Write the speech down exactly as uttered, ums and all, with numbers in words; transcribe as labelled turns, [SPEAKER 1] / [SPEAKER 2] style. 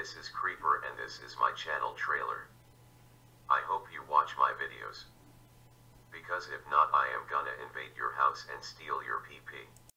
[SPEAKER 1] this is Creeper and this is my channel trailer. I hope you watch my videos. Because if not, I am gonna invade your house and steal your P P.